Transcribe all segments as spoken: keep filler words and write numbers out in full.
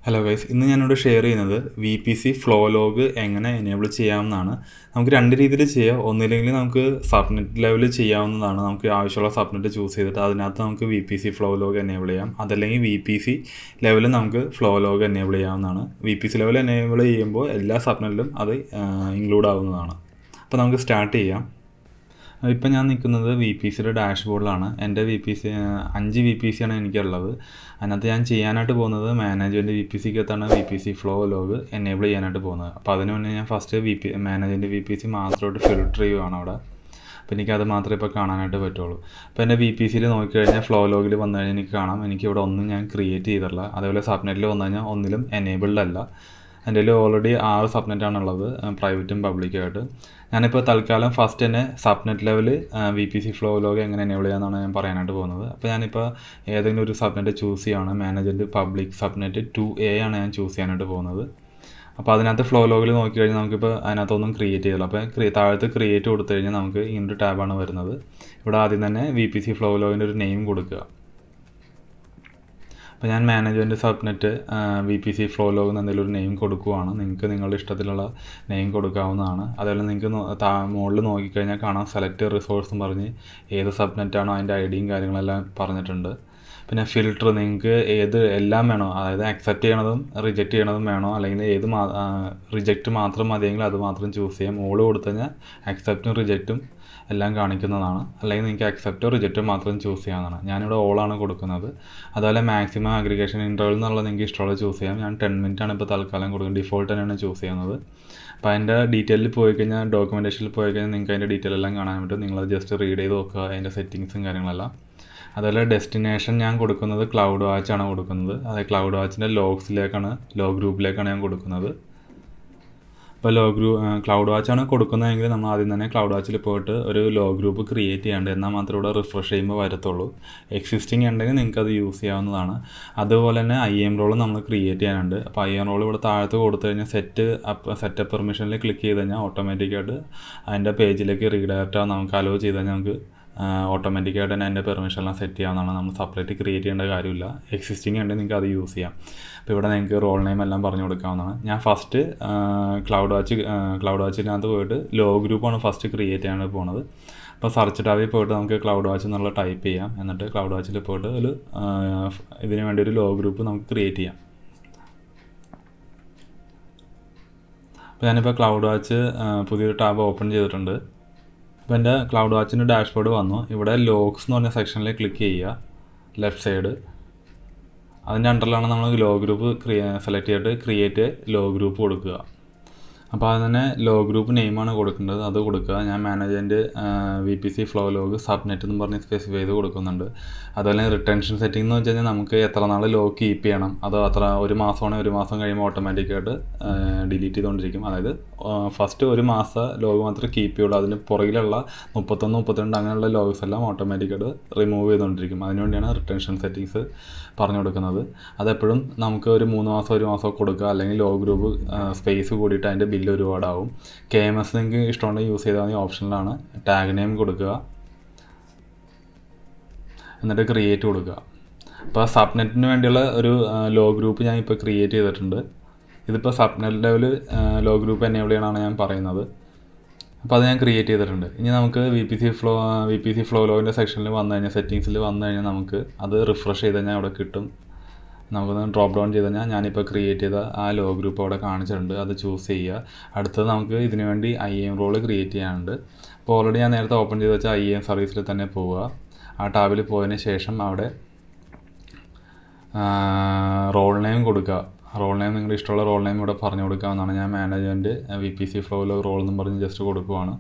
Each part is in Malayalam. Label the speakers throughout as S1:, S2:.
S1: ഹലോ ഗൈസ്, ഇന്ന് ഞാനിവിടെ ഷെയർ ചെയ്യുന്നത് V P C flow log എങ്ങനെ എനേബിൾ ചെയ്യാവുന്നതാണ്. നമുക്ക് രണ്ട് രീതിയിൽ ചെയ്യാം. ഒന്നില്ലെങ്കിൽ നമുക്ക് സബ്നെറ്റ് ലെവലിൽ ചെയ്യാവുന്നതാണ്. നമുക്ക് ആവശ്യമുള്ള സബ്നെറ്റ് ചൂസ് ചെയ്തിട്ട് അതിനകത്ത് നമുക്ക് V P C flow log enable ചെയ്യാം. അതല്ലെങ്കിൽ വി പി സി ലെവലിൽ നമുക്ക് ഫ്ലോ ലോഗ് എനേബിൾ ചെയ്യാവുന്നതാണ്. V P C level enable ചെയ്യുമ്പോൾ എല്ലാ സബ്നെറ്റിലും അത് ഇൻക്ലൂഡ് ആവുന്നതാണ്. അപ്പോൾ നമുക്ക് സ്റ്റാർട്ട് ചെയ്യാം. ഇപ്പം ഞാൻ നിൽക്കുന്നത് വി പി സിയുടെ ഡാഷ്ബോർഡിലാണ്. എൻ്റെ വി പി സി അഞ്ച് വി പി സി ആണ് എനിക്കുള്ളത്. അതിനകത്ത് ഞാൻ ചെയ്യാനായിട്ട് പോകുന്നത് മാനേജ്മെൻറ്റ് വി പി സിക്കകത്താണ് V P C flow log enable ചെയ്യാനായിട്ട് പോകുന്നത്. അപ്പോൾ അതിന് മുന്നേ ഞാൻ first V P management V P C മാത്രമായിട്ട് ഫിൽട്ടർ ചെയ്യുകയാണ് അവിടെ. അപ്പോൾ എനിക്കത് മാത്രമേ ഇപ്പോൾ കാണാനായിട്ട് പറ്റുള്ളൂ. അപ്പോൾ എൻ്റെ വി പി സിയിൽ നോക്കിക്കഴിഞ്ഞാൽ ഫ്ലോ ലോഗിൽ വന്നു കഴിഞ്ഞാൽ എനിക്ക് കാണാം എനിക്കിവിടെ ഒന്നും ഞാൻ ക്രിയേറ്റ് ചെയ്തിട്ടില്ല. അതേപോലെ സബ്നെറ്റിൽ വന്നു കഴിഞ്ഞാൽ ഒന്നിലും എനേബിൾഡ് അല്ല. എൻ്റെ കയ്യിൽ ഓൾറെഡി ആറ് സബ്നെറ്റാണുള്ളത്, പ്രൈവറ്റും പബ്ലിക്കായിട്ട്. ഞാനിപ്പോൾ തൽക്കാലം ഫസ്റ്റ് തന്നെ subnet level V P C flow log എങ്ങനെ എനേബിൾ ചെയ്യാമെന്നാണ് ഞാൻ പറയാനായിട്ട് പോകുന്നത്. അപ്പോൾ ഞാനിപ്പോൾ ഏതെങ്കിലും ഒരു സബ്നെറ്റ് ചൂസ് ചെയ്യുകയാണ്. Management public subnet two A ആണ് ഞാൻ ചൂസ് ചെയ്യാനായിട്ട് പോകുന്നത്. അപ്പോൾ അതിനകത്ത് ഫ്ലോ ലോഗിൽ നോക്കി കഴിഞ്ഞാൽ നമുക്കിപ്പോൾ അതിനകത്തൊന്നും ക്രിയേറ്റ് ചെയ്തില്ല. അപ്പോൾ താഴത്ത് ക്രിയേറ്റ് കൊടുത്തു കഴിഞ്ഞാൽ നമുക്ക് ഇൻറ്റു ടാബാണ് വരുന്നത്. ഇവിടെ ആദ്യം തന്നെ വി പി സി ഫ്ലോ ലോഗിൻ്റെ ഒരു നെയിം കൊടുക്കുക. അപ്പോൾ ഞാൻ management subnet V P C flow log എന്ന് എന്തെങ്കിലും ഒരു നെയിം കൊടുക്കുകയാണ്. നിങ്ങൾക്ക് നിങ്ങളുടെ ഇഷ്ടത്തിലുള്ള നെയിം കൊടുക്കാവുന്നതാണ്. അതേപോലെ നിങ്ങൾക്ക് താ മുകളിൽ നോക്കിക്കഴിഞ്ഞാൽ കാണാം സെലക്ട് റിസോഴ്സ് എന്ന് പറഞ്ഞ് ഏത് സബ്നെറ്റാണോ അതിൻ്റെ ഐ ഡിയും കാര്യങ്ങളെല്ലാം പറഞ്ഞിട്ടുണ്ട്. പിന്നെ ഫിൽട്ടർ നിങ്ങൾക്ക് ഏത് എല്ലാം വേണോ, അതായത് അക്സെപ്റ്റ് ചെയ്യണതും റിജക്റ്റ് ചെയ്യണതും വേണോ, അല്ലെങ്കിൽ ഏത് മാ റിജക്റ്റ് മാത്രം മതിയെങ്കിൽ അത് മാത്രം ചൂസ് ചെയ്യാം. മുകളിൽ കൊടുത്തു കഴിഞ്ഞാൽ അക്സെപ്റ്റും റിജക്റ്റും എല്ലാം കാണിക്കുന്നതാണ്. അല്ലെങ്കിൽ നിങ്ങൾക്ക് അക്സെപ്റ്റോ റിജക്റ്റോ മാത്രം ചൂസ് ചെയ്യാവുന്നതാണ്. ഞാനിവിടെ ഓളാണ് കൊടുക്കുന്നത്. അതുപോലെ മാക്സിമം അഗ്രിഗേഷൻ ഇൻ്റർവൽ എന്നുള്ളത് നിങ്ങൾക്ക് ഇഷ്ടമുള്ള ചൂസ് ചെയ്യാം. ഞാൻ ടെൻ മിനിറ്റ് ആണ് ഇപ്പോൾ തൽക്കാലം കൊടുക്കുന്നത്. ഡിഫോൾട്ട് തന്നെയാണ് ചൂസ് ചെയ്യുന്നത്. അപ്പോൾ അതിൻ്റെ ഡീറ്റെയിലിൽ പോയി കഴിഞ്ഞാൽ ഡോക്യുമെൻറ്റേഷനിൽ പോയി കഴിഞ്ഞാൽ നിങ്ങൾക്ക് അതിൻ്റെ ഡീറ്റെയിൽ എല്ലാം കാണാൻ പറ്റും. നിങ്ങളത് ജസ്റ്റ് റീഡ് ചെയ്ത് നോക്കുക അതിൻ്റെ സെറ്റിങ്സും കാര്യങ്ങളെല്ലാം. അതുപോലെ ഡെസ്റ്റിനേഷൻ ഞാൻ കൊടുക്കുന്നത് ക്ലൗഡ് വാച്ചാണ് കൊടുക്കുന്നത്. അതായത് ക്ലൗഡ് വാച്ചിൻ്റെ ലോഗ്സിലേക്കാണ് ലോ ഗ്രൂപ്പിലേക്കാണ് ഞാൻ കൊടുക്കുന്നത്. ഇപ്പോൾ ലോ ഗ്രൂ ക്ലൗഡ് വാച്ചാണ് കൊടുക്കുന്നതെങ്കിൽ നമ്മൾ ആദ്യം തന്നെ ക്ലൗഡ് വാച്ചിൽ പോയിട്ട് ഒരു ലോ ഗ്രൂപ്പ് ക്രിയേറ്റ് ചെയ്യാണ്ട് എന്നാൽ മാത്രമേ ഇവിടെ റിഫ്രഷ് ചെയ്യുമ്പോൾ വരത്തുള്ളൂ. എക്സിസ്റ്റിംഗ് ഉണ്ടെങ്കിൽ നിങ്ങൾക്ക് അത് യൂസ് ചെയ്യാവുന്നതാണ്. അതുപോലെ തന്നെ ഐ എം റോൾ നമ്മൾ ക്രിയേറ്റ് ചെയ്യാനുണ്ട്. അപ്പോൾ ഐ എം റോൾ ഇവിടെ താഴത്ത് കൊടുത്തു കഴിഞ്ഞാൽ സെറ്റ് അപ്പ് സെറ്റപ്പ് പെർമിഷനിൽ ക്ലിക്ക് ചെയ്ത് കഴിഞ്ഞാൽ ഓട്ടോമാറ്റിക്കായിട്ട് അതിൻ്റെ പേജിലേക്ക് റീഡയറക്റ്റ് ആവും. നമുക്ക് അലോ ചെയ്ത് കഴിഞ്ഞാൽ നമുക്ക് ഓട്ടോമാറ്റിക്കായിട്ട് തന്നെ അതിൻ്റെ പെർമിഷനെല്ലാം സെറ്റ് ചെയ്യാവുന്നതാണ്. നമ്മൾ സെപ്പറേറ്റ് ക്രിയേറ്റ് ചെയ്യേണ്ട കാര്യമില്ല. എക്സിസ്റ്റിംഗ് ഉണ്ടെങ്കിൽ നിങ്ങൾക്ക് അത് യൂസ് ചെയ്യാം. അപ്പോൾ ഇവിടെ നിങ്ങൾക്ക് റോൾ നെയിം എല്ലാം പറഞ്ഞു കൊടുക്കാവുന്നതാണ്. ഞാൻ ഫസ്റ്റ് ക്ലൗഡ് വാച്ച് ക്ലൗഡ് വാച്ചിനകത്ത് പോയിട്ട് ലോ ഗ്രൂപ്പാണ് ഫസ്റ്റ് ക്രിയേറ്റ് ചെയ്യാനായിട്ട് പോകുന്നത്. അപ്പോൾ സെർച്ച് ടാബിൽ പോയിട്ട് നമുക്ക് ക്ലൗഡ് വാച്ച് എന്നുള്ള ടൈപ്പ് ചെയ്യാം. എന്നിട്ട് ക്ലൗഡ് വാച്ചിൽ പോയിട്ട് ഒരു ഇതിന് വേണ്ടി ഒരു ലോ ഗ്രൂപ്പ് നമുക്ക് ക്രിയേറ്റ് ചെയ്യാം. അപ്പോൾ ഞാനിപ്പോൾ ക്ലൗഡ് വാച്ച് പുതിയൊരു ടാബ് ഓപ്പൺ ചെയ്തിട്ടുണ്ട്. അപ്പോൾ എൻ്റെ ക്ലൗഡ് വാച്ചിൻ്റെ ഡാഷ്ബോർഡ് വന്നു. ഇവിടെ ലോഗ്സ് എന്ന് പറഞ്ഞ സെക്ഷനിൽ ക്ലിക്ക് ചെയ്യുക, ലെഫ്റ്റ് സൈഡ്. അതിൻ്റെ അണ്ടറിലാണ് നമ്മൾ ലോ ഗ്രൂപ്പ് ക്രിയേ സെലക്ട് ചെയ്തിട്ട് ക്രിയേറ്റ് ലോ ഗ്രൂപ്പ് കൊടുക്കുക. അപ്പോൾ അത് തന്നെ ലോ ഗ്രൂപ്പ് നെയിമാണ് കൊടുക്കേണ്ടത്, അത് കൊടുക്കുക. ഞാൻ management V P C flow log subnet എന്ന് പറഞ്ഞ് സ്പെസിഫൈ ചെയ്ത് കൊടുക്കുന്നുണ്ട്. അതുപോലെ റിട്ടൻഷൻ സെറ്റിംഗ് എന്ന് വെച്ച് കഴിഞ്ഞാൽ നമുക്ക് എത്ര നാൾ ലോഗ് കീപ്പ് ചെയ്യണം, അത് അത്ര ഒരു മാസമാണെങ്കിൽ ഒരു മാസം കഴിയുമ്പോൾ ഓട്ടോമാറ്റിക്കായിട്ട് ഡിലീറ്റ് ചെയ്തുകൊണ്ടിരിക്കും. അതായത് ഫസ്റ്റ് ഒരു മാസം ലോഗ് മാത്രമേ കീപ്പ് ചെയ്യുള്ളൂ. അതിന് പുറകിലുള്ള മുപ്പത്തൊന്ന് മുപ്പത്തിരണ്ട് അങ്ങനെയുള്ള ലോഗ്സ് എല്ലാം ഓട്ടോമാറ്റിക്കായിട്ട് റിമൂവ് ചെയ്തുകൊണ്ടിരിക്കും. അതിനുവേണ്ടിയാണ് റിട്ടൻഷൻ സെറ്റിങ്സ് പറഞ്ഞു കൊടുക്കുന്നത്. അതെപ്പോഴും നമുക്ക് ഒരു മൂന്ന് മാസം ഒരു മാസം കൊടുക്കുക, അല്ലെങ്കിൽ ലോ ഗ്രൂപ്പ് സ്പേസ് കൂടിയിട്ട് അതിൻ്റെ ബില്ല് ഒരുപാടാവും. കെ എം എസ് നിങ്ങൾക്ക് ഇഷ്ടമുണ്ടെങ്കിൽ യൂസ് ചെയ്താൽ മതി, ഓപ്ഷനിലാണ്. ടാഗ് നെയിം കൊടുക്കുക, എന്നിട്ട് ക്രിയേറ്റ് കൊടുക്കുക. അപ്പോൾ സബ്നെറ്റിന് വേണ്ടിയുള്ള ഒരു ലോ ഗ്രൂപ്പ് ഞാൻ ഇപ്പോൾ ക്രിയേറ്റ് ചെയ്തിട്ടുണ്ട്. ഇതിപ്പോൾ subnet level log group enable ചെയ്യണമെന്നാണ് ഞാൻ പറയുന്നത്. അപ്പോൾ അത് ഞാൻ ക്രിയേറ്റ് ചെയ്തിട്ടുണ്ട്. ഇനി നമുക്ക് V P C flow V P C flow ലോഗിൻ്റെ സെക്ഷനിൽ വന്നു കഴിഞ്ഞാൽ സെറ്റിങ്സിൽ വന്നു കഴിഞ്ഞാൽ നമുക്ക് അത് റിഫ്രഷ് ചെയ്ത് കഴിഞ്ഞാൽ അവിടെ കിട്ടും. നമുക്കൊന്ന് ഡ്രോപ്പ് ഡൗൺ ചെയ്ത് കഴിഞ്ഞാൽ ഞാനിപ്പോൾ ക്രിയേറ്റ് ചെയ്ത ആ ലോ ഗ്രൂപ്പ് അവിടെ കാണിച്ചിട്ടുണ്ട്, അത് ചൂസ് ചെയ്യുക. അടുത്തത് നമുക്ക് ഇതിനു വേണ്ടി ഐ എം റോൾ ക്രിയേറ്റ് ചെയ്യാനുണ്ട്. അപ്പോൾ ഓൾറെഡി ഞാൻ നേരത്തെ ഓപ്പൺ ചെയ്ത് വെച്ചാൽ ഐ എം സർവീസിൽ തന്നെ പോവുക. ആ ടാബിൽ പോയതിന് ശേഷം അവിടെ റോൾ നെയിം കൊടുക്കുക. റോൾ നെയിം നിങ്ങളുടെ ഇഷ്ടമുള്ള റോൾ നെയിം ഇവിടെ പറഞ്ഞു കൊടുക്കാവുന്നതാണ്. ഞാൻ management V P C flow log role എന്നും പറഞ്ഞ് ജസ്റ്റ് കൊടുക്കുവാണ്.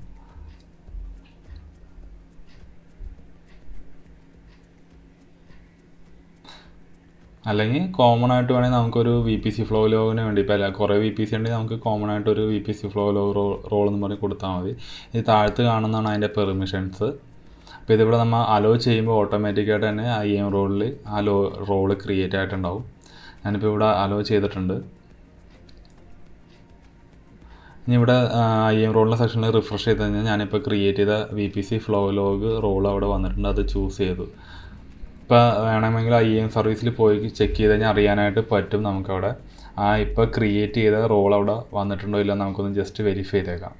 S1: അല്ലെങ്കിൽ കോമൺ ആയിട്ട് വേണമെങ്കിൽ നമുക്കൊരു വി പി സി ഫ്ലോ ലോഗിന് വേണ്ടി ഇപ്പോൾ അല്ല കുറേ വി പി സി ഉണ്ടെങ്കിൽ നമുക്ക് കോമൺ ആയിട്ടൊരു V P C flow log ro role എന്ന് പറഞ്ഞ് കൊടുത്താൽ മതി. ഇത് താഴത്ത് കാണുന്നതാണ് അതിൻ്റെ പെർമിഷൻസ്. അപ്പോൾ ഇതിവിടെ നമ്മൾ അലോ ചെയ്യുമ്പോൾ ഓട്ടോമാറ്റിക്കായിട്ട് തന്നെ ഐ എം റോളിൽ ആ ലോ റോള് ക്രിയേറ്റ് ആയിട്ടുണ്ടാവും. ഞാനിപ്പോൾ ഇവിടെ അലോ ചെയ്തിട്ടുണ്ട്. ഇനി ഇവിടെ ഐ എം റോളിൻ്റെ സെക്ഷനിൽ റിഫ്രഷ് ചെയ്ത് കഴിഞ്ഞാൽ ഞാനിപ്പോൾ ക്രിയേറ്റ് ചെയ്ത V P C flow log role അവിടെ വന്നിട്ടുണ്ട്, അത് ചൂസ് ചെയ്തു. ഇപ്പോൾ വേണമെങ്കിൽ ഐ എം സർവീസിൽ പോയി ചെക്ക് ചെയ്ത് കഴിഞ്ഞാൽ അറിയാനായിട്ട് പറ്റും നമുക്കവിടെ ആ ഇപ്പോൾ ക്രിയേറ്റ് ചെയ്ത റോൾ അവിടെ വന്നിട്ടുണ്ടോ ഇല്ല നമുക്കൊന്ന് ജസ്റ്റ് വെരിഫൈ ചെയ്തേക്കാം.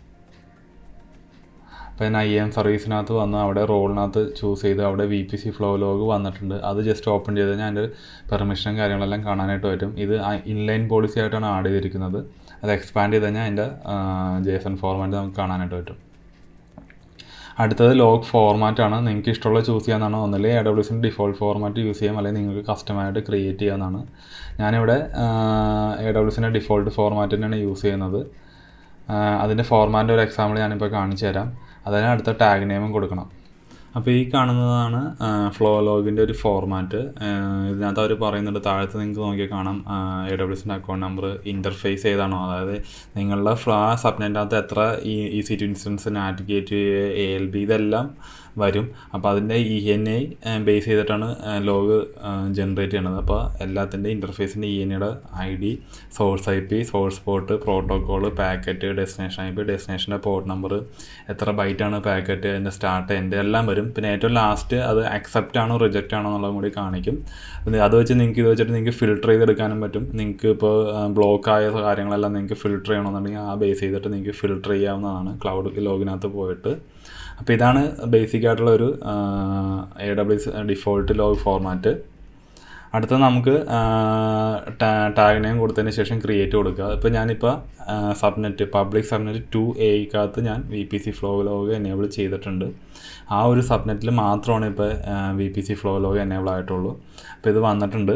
S1: അപ്പോൾ ഞാൻ ഐ എം സർവീസിനകത്ത് വന്ന് അവിടെ റോളിനകത്ത് ചൂസ് ചെയ്ത് അവിടെ V P C flow log വന്നിട്ടുണ്ട്. അത് ജസ്റ്റ് ഓപ്പൺ ചെയ്ത് കഴിഞ്ഞാൽ അതിൻ്റെ പെർമിഷനും കാര്യങ്ങളെല്ലാം കാണാനായിട്ട് പറ്റും. ഇത് ഇൻലൈൻ പോളിസി ആയിട്ടാണ് ആഡ് ചെയ്തിരിക്കുന്നത്. അത് എക്സ്പാൻഡ് ചെയ്ത് കഴിഞ്ഞാൽ അതിൻ്റെ ജേസൺ ഫോർമാറ്റ് നമുക്ക് കാണാനായിട്ട് പറ്റും. അടുത്തത് ലോഗ് ഫോർമാറ്റാണ്. നിങ്ങൾക്ക് ഇഷ്ടമുള്ള ചൂസ് ചെയ്യാവുന്നതാണ്. ഒന്നല്ലെങ്കിൽ എ ഡബ്ല്യു എസിൻ്റെ ഡിഫോൾട്ട് ഫോർമാറ്റ് യൂസ് ചെയ്യാം, അല്ലെങ്കിൽ നിങ്ങൾക്ക് കസ്റ്റമായിട്ട് ക്രിയേറ്റ് ചെയ്യാവുന്നതാണ്. ഞാനിവിടെ എ ഡബ്ല്യു എസിൻ്റെ ഡിഫോൾട്ട് ഫോർമാറ്റ് തന്നെയാണ് യൂസ് ചെയ്യുന്നത്. അതിൻ്റെ ഫോർമാറ്റിൻ്റെ ഒരു എക്സാമ്പിൾ ഞാനിപ്പോൾ കാണിച്ചു തരാം. അതിന് അടുത്ത ടാഗ് നെയിമും കൊടുക്കണം. അപ്പോൾ ഈ കാണുന്നതാണ് ഫ്ലോ ലോഗിൻ്റെ ഒരു ഫോർമാറ്റ്. ഇതിനകത്ത് അവർ പറയുന്നുണ്ട്, താഴത്ത് നിങ്ങൾക്ക് നോക്കിയാൽ കാണാം എ ഡബ്ല്യു എസിൻ്റെ അക്കൗണ്ട് നമ്പർ, ഇൻ്റർഫേസ് ഏതാണോ, അതായത് നിങ്ങളുടെ ഫ്ലാ സബ്നെറ്റിനകത്ത് എത്ര ഈ ഇ സി ടു ഇൻസ്റ്റൻസ്, നാറ്റിഗേറ്റ്, എ എൽ ബി ഇതെല്ലാം വരും. അപ്പോൾ അതിൻ്റെ ഇ എൻ ഐ ബേസ് ചെയ്തിട്ടാണ് ലോഗ് ജനറേറ്റ് ചെയ്യണത്. അപ്പോൾ എല്ലാത്തിൻ്റെ ഇൻ്റർഫേസിൻ്റെ ഇ എൻ ഐയുടെ I D, source I P, source port, protocol, packet, destination I P, ഡെസ്റ്റിനേഷൻ്റെ പോർട്ട് നമ്പർ, എത്ര ബൈറ്റാണ് പാക്കറ്റ്, അതിൻ്റെ സ്റ്റാർട്ട് എൻഡ് എല്ലാം വരും. പിന്നെ ഏറ്റവും ലാസ്റ്റ് അത് അക്സെപ്റ്റ് ആണോ റിജക്റ്റ് ആണോ എന്നുള്ളതും കൂടി കാണിക്കും. അത് വെച്ച് നിങ്ങൾക്ക് ഇത് വെച്ചിട്ട് നിങ്ങൾക്ക് ഫിൽട്ടർ ചെയ്തെടുക്കാനും പറ്റും. നിങ്ങൾക്ക് ഇപ്പോൾ ബ്ലോക്കായ കാര്യങ്ങളെല്ലാം നിങ്ങൾക്ക് ഫിൽട്ടർ ചെയ്യണമെന്നുണ്ടെങ്കിൽ ആ ബേസ് ചെയ്തിട്ട് നിങ്ങൾക്ക് ഫിൽട്ടർ ചെയ്യാവുന്നതാണ് ക്ലൗഡ് ലോഗിനകത്ത് പോയിട്ട്. അപ്പോൾ ഇതാണ് ബേസിക് ആയിട്ടുള്ള ഒരു A W S default log format. അടുത്ത നമുക്ക് ടാഗ് നെയിം കൊടുത്തതിന് ശേഷം ക്രിയേറ്റ് കൊടുക്കുക. ഇപ്പോൾ ഞാനിപ്പോൾ സബ്നെറ്റ് പബ്ലിക് സബ്നെറ്റ് ടു എയ്ക്കകത്ത് ഞാൻ V P C flow log enable ചെയ്തിട്ടുണ്ട്. ആ ഒരു സബ്നെറ്റിൽ മാത്രമാണ് ഇപ്പോൾ V P C flow log enable ആയിട്ടുള്ളൂ. അപ്പോൾ ഇത് വന്നിട്ടുണ്ട്.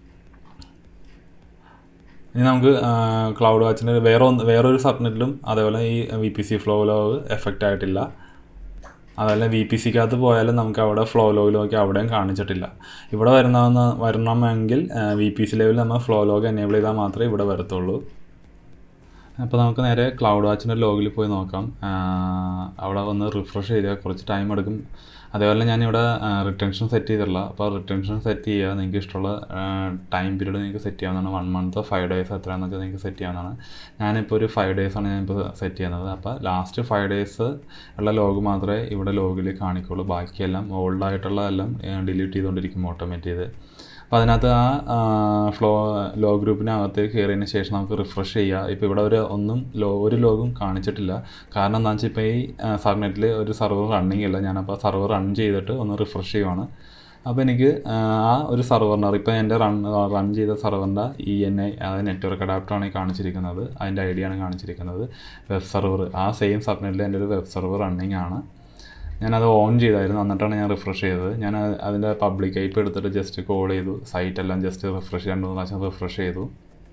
S1: ഇനി നമുക്ക് ക്ലൗഡ് വാച്ചിൻ്റെ വേറെ ഒന്ന് വേറൊരു സബ്നെറ്റിലും അതേപോലെ ഈ V P C flow log effect ആയിട്ടില്ല. അതല്ല വി പി സിക്കകത്ത് പോയാലും നമുക്ക് അവിടെ ഫ്ലോ ലോഗ് നോക്കി അവിടെയും കാണിച്ചിട്ടില്ല. ഇവിടെ വരുന്ന വരണമെങ്കിൽ വി പി സി ലെവലിൽ നമ്മൾ ഫ്ലോ ലോഗ് എനേബിൾ ചെയ്താൽ മാത്രമേ ഇവിടെ വരത്തുള്ളൂ. അപ്പോൾ നമുക്ക് നേരെ ക്ലൗഡ് വാച്ചിൻ്റെ ലോഗിൽ പോയി നോക്കാം. അവിടെ ഒന്ന് റിഫ്രഷ് ചെയ്താൽ കുറച്ച് ടൈം എടുക്കും. അതേപോലെ ഞാനിവിടെ റിട്ടൻഷൻ സെറ്റ് ചെയ്തിട്ടില്ല. അപ്പോൾ റിട്ടൻഷൻ സെറ്റ് ചെയ്യുക, നിങ്ങൾക്ക് ഇഷ്ടമുള്ള ടൈം പീരീഡ് നിങ്ങൾക്ക് സെറ്റ് ചെയ്യാവുന്നതാണ്. വൺ മന്ത് ഫൈവ് ഡേയ്സ് എത്രയാണെന്ന് വെച്ചാൽ നിങ്ങൾക്ക് സെറ്റ് ചെയ്യാവുന്നതാണ്. ഞാനിപ്പോൾ ഒരു ഫൈവ് ഡേയ്സാണ് ഞാനിപ്പോൾ സെറ്റ് ചെയ്യുന്നത്. അപ്പോൾ ലാസ്റ്റ് ഫൈവ് ഡേയ്സ് ഉള്ള ലോഗ് മാത്രമേ ഇവിടെ ലോഗിൽ കാണിക്കുള്ളൂ. ബാക്കിയെല്ലാം ഓൾഡായിട്ടുള്ളതെല്ലാം ഡിലീറ്റ് ചെയ്തുകൊണ്ടിരിക്കും ഓട്ടോമേറ്റ് ചെയ്ത്. അപ്പോൾ അതിനകത്ത് ആ ഫ്ലോ ലോ ഗ്രൂപ്പിനകത്ത് കയറിയതിന് ശേഷം നമുക്ക് റിഫ്രഷ് ചെയ്യുക. ഇപ്പോൾ ഇവിടെ ഒരു ഒന്നും ലോ ഒരു ലോഗും കാണിച്ചിട്ടില്ല. കാരണം എന്താണെന്ന് വെച്ചാൽ ഇപ്പോൾ ഈ സബ്നെറ്റിൽ ഒരു സെർവർ റണ്ണിങ് ഇല്ല. ഞാനപ്പോൾ സെർവർ റൺ ചെയ്തിട്ട് ഒന്ന് റിഫ്രഷ് ചെയ്യുവാണ്. അപ്പോൾ എനിക്ക് ആ ഒരു സെർവറിൻ്റെ ഇപ്പോൾ എൻ്റെ റൺ റൺ ചെയ്ത സെർവറിൻ്റെ ഇ എൻ ഐ, അതായത് നെറ്റ്വർക്ക് അഡാപ്റ്ററാണ് ഈ കാണിച്ചിരിക്കുന്നത്. അതിൻ്റെ ഐ ഡിയാണ് കാണിച്ചിരിക്കുന്നത്. വെബ് സെർവർ, ആ സെയിം സബ്നെറ്റിൽ എൻ്റെ ഒരു വെബ് സെർവർ റണ്ണിങ് ആണ്. ഞാനത് ഓൺ ചെയ്തായിരുന്നു, എന്നിട്ടാണ് ഞാൻ റിഫ്രഷ് ചെയ്തത്. ഞാൻ അതിൻ്റെ പബ്ലിക് ഐപ്പ് എടുത്തിട്ട് ജസ്റ്റ് കോൾ ചെയ്തു, സൈറ്റെല്ലാം ജസ്റ്റ് റിഫ്രഷ് രണ്ട് മൂന്ന് പ്രാവശ്യം റിഫ്രഷ് ചെയ്തു.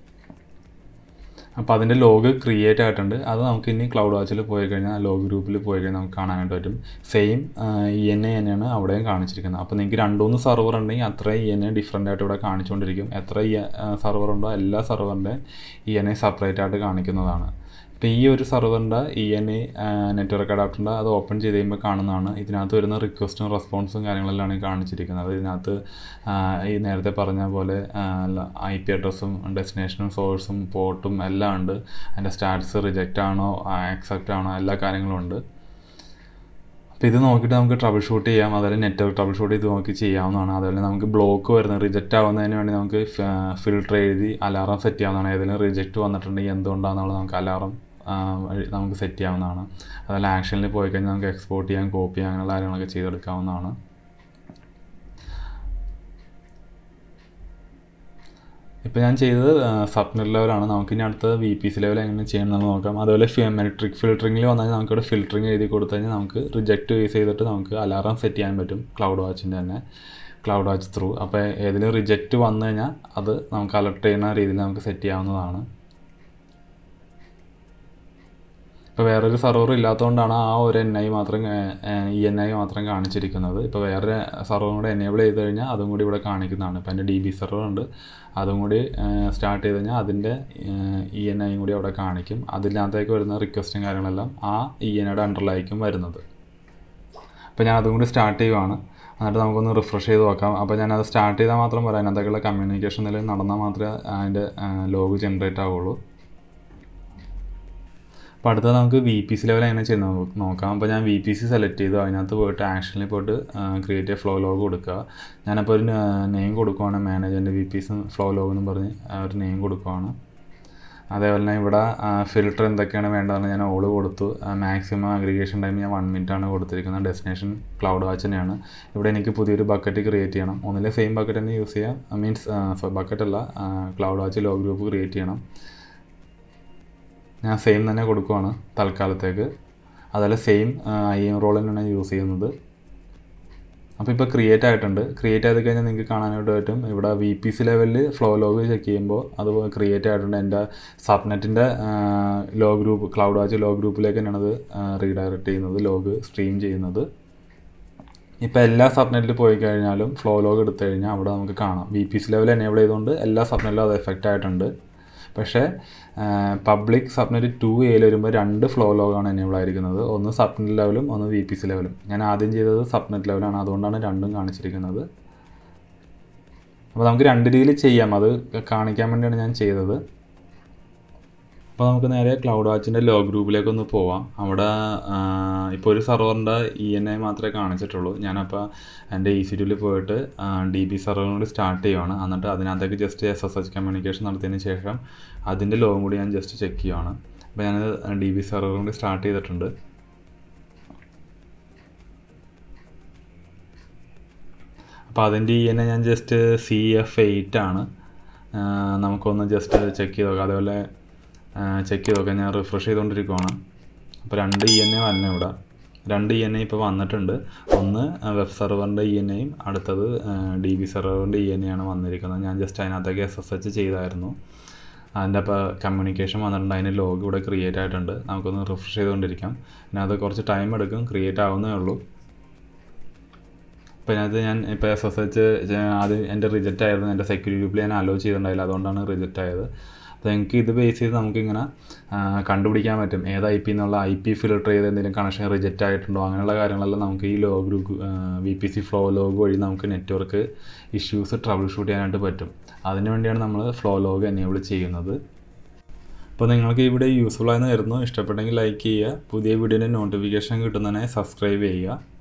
S1: അപ്പോൾ അതിൻ്റെ ലോഗ് ക്രിയേറ്റ് ആയിട്ടുണ്ട്. അത് നമുക്ക് ഇനി ക്ലൗഡ് വാച്ചിൽ പോയി കഴിഞ്ഞാൽ ലോഗ് ഗ്രൂപ്പിൽ പോയി കഴിഞ്ഞാൽ നമുക്ക് കാണാനായിട്ട് പറ്റും. സെയിം ഇ എൻ ഐ തന്നെയാണ് അവിടെയും കാണിച്ചിരിക്കുന്നത്. അപ്പോൾ നിങ്ങൾക്ക് രണ്ട് മൂന്ന് സെർവർ ഉണ്ടെങ്കിൽ അത്രയും ഇ എൻ ഐ ഡിഫറൻ്റ് ആയിട്ട് ഇവിടെ കാണിച്ചുകൊണ്ടിരിക്കും. എത്ര സെർവർ ഉണ്ടോ എല്ലാ സെർവറിൻ്റെ ഇ എൻ ഐ സെപ്പറേറ്റ് ആയിട്ട് കാണിക്കുന്നതാണ്. ഇപ്പോൾ ഈ ഒരു സെർവറിൻ്റെ ഇ എൻ ഐ നെറ്റ്വർക്ക് അഡാപ്റ്ററിൻ്റെ അത് ഓപ്പൺ ചെയ്ത് കഴിയുമ്പോൾ കാണുന്നതാണ്. ഇതിനകത്ത് വരുന്ന റിക്വസ്റ്റും റെസ്പോൺസും കാര്യങ്ങളെല്ലാം ഈ കാണിച്ചിരിക്കുന്നത്. ഇതിനകത്ത് ഈ നേരത്തെ പറഞ്ഞ പോലെ ഐ പി അഡ്രസ്സും ഡെസ്റ്റിനേഷനും സോഴ്സും പോർട്ടും എല്ലാം ഉണ്ട്. അതിൻ്റെ സ്റ്റാറ്റസ് റിജക്റ്റ് ആണോ ആക്സെപ്റ്റ് ആണോ എല്ലാ കാര്യങ്ങളും ഉണ്ട്. അപ്പോൾ ഇത് നോക്കിയിട്ട് നമുക്ക് ട്രബിൾ ഷൂട്ട് ചെയ്യാം. അതുപോലെ നെറ്റ്വർക്ക് ട്രബിൾ ഷൂട്ട് ഇത് നോക്കി ചെയ്യാവുന്നതാണ്. അതുപോലെ നമുക്ക് ബ്ലോക്ക് വരുന്നത് റിജക്റ്റ് ആവുന്നതിന് വേണ്ടി നമുക്ക് ഫിൽട്ടർ എഴുതി അലാറം സെറ്റ് ചെയ്യാവുന്നതാണ്. ഏതെങ്കിലും റിജക്റ്റ് വന്നിട്ടുണ്ടെങ്കിൽ എന്തുകൊണ്ടാണെന്നുള്ളത് നമുക്ക് അലാറം നമുക്ക് സെറ്റ് ചെയ്യാവുന്നതാണ്. അതുപോലെ ആക്ഷനിൽ പോയി കഴിഞ്ഞാൽ നമുക്ക് എക്സ്പോർട്ട് ചെയ്യാൻ, കോപ്പി ചെയ്യാൻ, അങ്ങനെയുള്ള കാര്യങ്ങളൊക്കെ ചെയ്തെടുക്കാവുന്നതാണ്. ഇപ്പോൾ ഞാൻ ചെയ്തത് സബ്നെറ്റ് ലെവലാണ്. നമുക്കിനി അടുത്ത വി പി സി ലെവൽ എങ്ങനെ ചെയ്യണമെന്ന് നോക്കാം. അതുപോലെ മെട്രിക് ഫിൽറ്ററിങ്ങിൽ വന്നു കഴിഞ്ഞാൽ നമുക്കിവിടെ ഫിൽറ്ററിങ് എഴുതി കൊടുത്തു കഴിഞ്ഞാൽ നമുക്ക് റിജക്റ്റ് യൂസ് ചെയ്തിട്ട് നമുക്ക് അലാറം സെറ്റ് ചെയ്യാൻ പറ്റും ക്ലൗഡ് വാച്ചിൻ്റെ തന്നെ, ക്ലൗഡ് വാച്ച് ത്രൂ. അപ്പോൾ ഏതെങ്കിലും റിജക്റ്റ് വന്നു കഴിഞ്ഞാൽ അത് നമുക്ക് അലർട്ട് ചെയ്യുന്ന രീതിയിൽ നമുക്ക് സെറ്റ് ചെയ്യാവുന്നതാണ്. ഇപ്പോൾ വേറൊരു സെർവർ ഇല്ലാത്തതുകൊണ്ടാണ് ആ ഒരു എൻ ഐ മാത്രം ഇ എൻ ഐ മാത്രം കാണിച്ചിരിക്കുന്നത്. ഇപ്പോൾ വേറെ സെർവറും കൂടെ എനേബിൾ ചെയ്ത് കഴിഞ്ഞാൽ അതും കൂടി ഇവിടെ കാണിക്കുന്നതാണ്. ഇപ്പോൾ എൻ്റെ ഡി ബി സെർവർ ഉണ്ട്, അതും കൂടി സ്റ്റാർട്ട് ചെയ്ത് കഴിഞ്ഞാൽ അതിൻ്റെ ഇ എൻ ഐയും കൂടി അവിടെ കാണിക്കും. അതിനകത്തേക്ക് വരുന്ന റിക്വസ്റ്റും കാര്യങ്ങളെല്ലാം ആ ഇ എൻ ഐയുടെ അണ്ടറിലായിരിക്കും വരുന്നത്. അപ്പോൾ ഞാൻ അതും കൂടി സ്റ്റാർട്ട് ചെയ്യുവാണ്. എന്നിട്ട് നമുക്കൊന്ന് റിഫ്രഷ് ചെയ്ത് നോക്കാം. അപ്പോൾ ഞാനത് സ്റ്റാർട്ട് ചെയ്താൽ മാത്രം പറയാം, അതിനകത്തേക്കുള്ള കമ്മ്യൂണിക്കേഷൻ നിലയിൽ നടന്നാൽ മാത്രമേ അതിൻ്റെ ലോഗ് ജനറേറ്റ് ആവുള്ളൂ. അപ്പോൾ അടുത്തത് നമുക്ക് വി പി സി ലെവൽ എങ്ങനെ ചെയ്യുന്നത് നോക്കാം. അപ്പോൾ ഞാൻ വി പി സി സെലക്ട് ചെയ്തു, അതിനകത്ത് പോയിട്ട് ആക്ഷനിൽ പോയിട്ട് ക്രിയേറ്റ് ഫ്ലോ ലോഗ് കൊടുക്കുക. ഞാനപ്പോൾ ഒരു നെയിം കൊടുക്കുവാണ്, മാനേജറിൻ്റെ V P C flow log എന്ന് പറഞ്ഞ് ഒരു നെയിം കൊടുക്കുവാണ്. അതേപോലെ തന്നെ ഇവിടെ ഫിൽറ്റർ എന്തൊക്കെയാണ് വേണ്ടതെന്ന് ഞാൻ ഓൾ കൊടുത്തു. മാക്സിമം അഗ്രിഗേഷൻ ടൈം ഞാൻ വൺ മിനിറ്റ് ആണ് കൊടുത്തിരിക്കുന്നത്. ഡെസ്റ്റിനേഷൻ ക്ലൗഡ് വാച്ച് തന്നെയാണ്. ഇവിടെ എനിക്ക് പുതിയൊരു ബക്കറ്റ് ക്രിയേറ്റ് ചെയ്യണം. ഒന്നിലെ സെയിം ബക്കറ്റ് തന്നെ യൂസ് ചെയ്യാം, മീൻസ് ബക്കറ്റ് അല്ല, cloud watch log group create ചെയ്യണം. ഞാൻ സെയിം തന്നെ കൊടുക്കുവാണ് തൽക്കാലത്തേക്ക്. അതുപോലെ സെയിം ഐ എം റോൾ തന്നെയാണ് യൂസ് ചെയ്യുന്നത്. അപ്പോൾ ഇപ്പോൾ ക്രിയേറ്റ് ആയിട്ടുണ്ട്. ക്രിയേറ്റ് ചെയ്ത് കഴിഞ്ഞാൽ നിങ്ങൾക്ക് കാണാനായിട്ട് പറ്റും, ഇവിടെ വി പി സി ലെവലിൽ ഫ്ലോ ലോഗ് ചെക്ക് ചെയ്യുമ്പോൾ അത് ക്രിയേറ്റ് ആയിട്ടുണ്ട്. എൻ്റെ സബ്നെറ്റിൻ്റെ log group cloud watch log ഗ്രൂപ്പിലേക്ക് തന്നെയാണ് അത് റീഡയറക്റ്റ് ചെയ്യുന്നത്, ലോഗ് സ്ട്രീം ചെയ്യുന്നത്. ഇപ്പോൾ എല്ലാ സബ്നെറ്റിൽ പോയി കഴിഞ്ഞാലും ഫ്ലോ ലോഗ് എടുത്തു കഴിഞ്ഞാൽ അവിടെ നമുക്ക് കാണാം V P C level enable ചെയ്തുകൊണ്ട് എല്ലാ സബ്നെറ്റിലും അത് എഫക്റ്റ് ആയിട്ടുണ്ട്. പക്ഷേ പബ്ലിക് സബ്നെറ്റ് ടു എയിൽ വരുമ്പോൾ രണ്ട് ഫ്ലോ ലോഗാണ് എനേബിൾ ആയിരിക്കുന്നത്, ഒന്ന് സബ്നെറ്റ് ലെവലും ഒന്ന് വി പി സി ലെവലും. ഞാൻ ആദ്യം ചെയ്തത് സബ്നെറ്റ് ലെവലാണ്, അതുകൊണ്ടാണ് രണ്ടും കാണിച്ചിരിക്കുന്നത്. അപ്പോൾ നമുക്ക് രണ്ട് രീതിയിൽ ചെയ്യാം, അത് കാണിക്കാൻ വേണ്ടിയാണ് ഞാൻ ചെയ്തത്. അപ്പോൾ നമുക്ക് നേരെ ക്ലൗഡ് വാച്ചിൻ്റെ ലോ ഗ്രൂപ്പിലേക്കൊന്ന് പോവാം. അവിടെ ഇപ്പോൾ ഒരു സെർവറിൻ്റെ ഇ എൻ ഐ മാത്രമേ കാണിച്ചിട്ടുള്ളൂ. ഞാനപ്പോൾ എൻ്റെ ഇ സി ടുവിൽ പോയിട്ട് ഡി ബി സെർവറിനോട് സ്റ്റാർട്ട് ചെയ്യുവാണ്. എന്നിട്ട് അതിനകത്തേക്ക് just S S H communication നടത്തിയതിന് ശേഷം അതിൻ്റെ ലോഗും കൂടി ഞാൻ ജസ്റ്റ് ചെക്ക് ചെയ്യുവാണ്. അപ്പോൾ ഞാനത് ഡി ബി സെർവറിനോട് സ്റ്റാർട്ട് ചെയ്തിട്ടുണ്ട്. അപ്പോൾ അതിൻ്റെ ഇ എൻ ഐ ഞാൻ ജസ്റ്റ് സി എഫ് എയ്റ്റ് ആണ്. നമുക്കൊന്ന് ജസ്റ്റ് ചെക്ക് ചെയ്ത് നോക്കാം. അതേപോലെ ചെക്ക് ചെയ്ത് നോക്കാം. ഞാൻ റിഫ്രഷ് ചെയ്തുകൊണ്ടിരിക്കുവാണ്. അപ്പോൾ രണ്ട് ഇ എൻ എ വന്നെ ഇവിടെ രണ്ട് ഇ എൻ ഐ ഇപ്പോൾ വന്നിട്ടുണ്ട്. ഒന്ന് വെബ് സെർവറിൻ്റെ ഇ എൻ ഐയും അടുത്തത് ഡി ബി സെർവറിൻ്റെ ഇ എൻ ഐ ആണ് വന്നിരിക്കുന്നത്. ഞാൻ ജസ്റ്റ് അതിനകത്തേക്ക് എസ് എസ് എച്ച് ചെയ്തായിരുന്നു. അതിൻ്റെ അപ്പോൾ കമ്മ്യൂണിക്കേഷൻ വന്നിട്ടുണ്ട്, അതിന് ലോഗ് ഇവിടെ ക്രിയേറ്റ് ആയിട്ടുണ്ട്. നമുക്കൊന്ന് റിഫ്രഷ് ചെയ്തുകൊണ്ടിരിക്കാം. പിന്നെ അത് കുറച്ച് ടൈം എടുക്കും, ക്രിയേറ്റ് ആവുന്നേ ഉള്ളൂ. അപ്പോൾ അതിനകത്ത് ഞാൻ ഇപ്പോൾ എസ് എസ് എച്ച് അത് എൻ്റെ റിജക്റ്റ് ആയിരുന്നു, എൻ്റെ സെക്യൂരിറ്റി ഗ്രൂപ്പിൽ ഞാൻ അലോ ചെയ്തിട്ടുണ്ടായില്ല, അതുകൊണ്ടാണ് റിജക്റ്റ് ആയത്. അപ്പോൾ എനിക്ക് ഇത് ബേസ് ചെയ്ത് നമുക്കിങ്ങനെ കണ്ടുപിടിക്കാൻ പറ്റും ഏത് ഐ പി എന്നുള്ള ഐ പി ഫിൽട്ടർ ചെയ്ത് എന്തെങ്കിലും കണക്ഷൻ റിജക്റ്റ് ആയിട്ടുണ്ടോ അങ്ങനെയുള്ള കാര്യങ്ങളെല്ലാം നമുക്ക് ഈ log group V P C flow log വഴി നമുക്ക് നെറ്റ്വർക്ക് ഇഷ്യൂസ് ട്രബിൾ ഷൂട്ട് ചെയ്യാനായിട്ട് പറ്റും. അതിനുവേണ്ടിയാണ് നമ്മൾ ഫ്ലോ ലോഗ് എനേബിൾ ചെയ്യുന്നത്. അപ്പോൾ നിങ്ങൾക്ക് ഇവിടെ യൂസ്ഫുൾ ആയെന്ന് കരുതുന്നു. ഇഷ്ടപ്പെട്ടെങ്കിൽ ലൈക്ക് ചെയ്യുക. പുതിയ വീഡിയോൻ്റെ നോട്ടിഫിക്കേഷൻ കിട്ടുന്നതിനായി സബ്സ്ക്രൈബ് ചെയ്യുക.